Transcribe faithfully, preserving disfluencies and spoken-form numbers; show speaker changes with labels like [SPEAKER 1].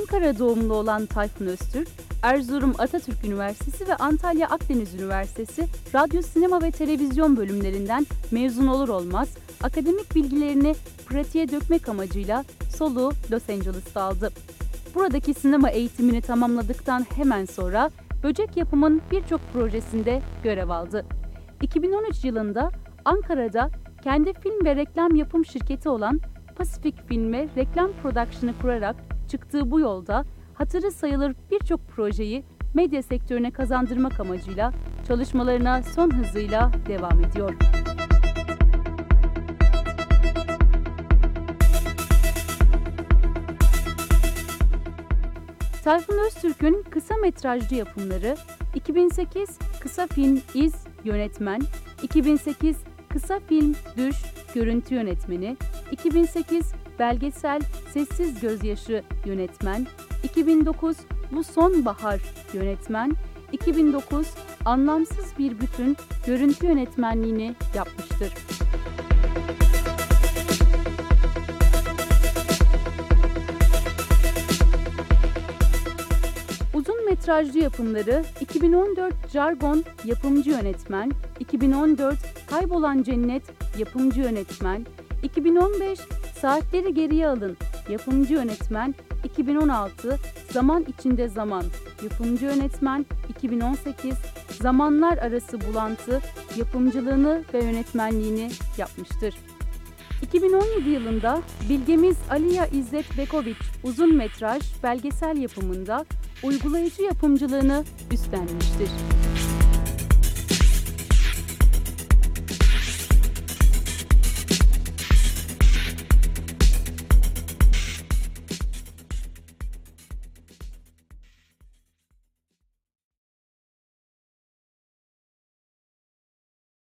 [SPEAKER 1] Ankara doğumlu olan Tayfun Öztürk, Erzurum Atatürk Üniversitesi ve Antalya Akdeniz Üniversitesi Radyo, Sinema ve Televizyon bölümlerinden mezun olur olmaz, akademik bilgilerini pratiğe dökmek amacıyla soluğu Los Angeles'ta aldı. Buradaki sinema eğitimini tamamladıktan hemen sonra böcek yapımın birçok projesinde görev aldı. iki bin on üç yılında Ankara'da kendi film ve reklam yapım şirketi olan Pacific Film'e reklam production'ı kurarak çıktığı bu yolda hatırı sayılır birçok projeyi medya sektörüne kazandırmak amacıyla çalışmalarına son hızıyla devam ediyor. Tayfun Öztürk'ün kısa metrajlı yapımları iki bin sekiz Kısa Film İz Yönetmen, iki bin sekiz Kısa Film Düş Görüntü Yönetmeni, iki bin sekiz Belgesel Sessiz Gözyaşı Yönetmen, iki bin dokuz Bu Son Bahar Yönetmen, iki bin dokuz Anlamsız Bir Bütün Görüntü Yönetmenliğini yapmıştır. Uzun metrajlı yapımları iki bin on dört Jargon Yapımcı Yönetmen, iki bin on dört Kaybolan Cennet Yapımcı Yönetmen, iki bin on beş Saatleri Geriye Alın Yapımcı Yönetmen, iki bin on altı Zaman İçinde Zaman Yapımcı Yönetmen, iki bin on sekiz Zamanlar Arası Bulantı yapımcılığını ve yönetmenliğini yapmıştır. iki bin on yedi yılında Bilgemiz Aliya İzzet Bekoviç uzun metraj belgesel yapımında uygulayıcı yapımcılığını üstlenmiştir.